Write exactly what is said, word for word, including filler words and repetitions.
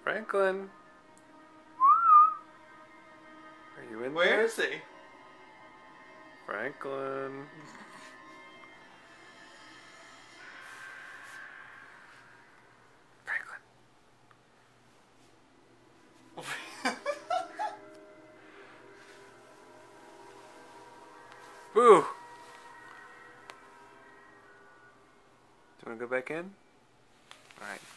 Franklin. Are you in Where there? is he? Franklin. Franklin. Woo! Do you want to go back in? Alright.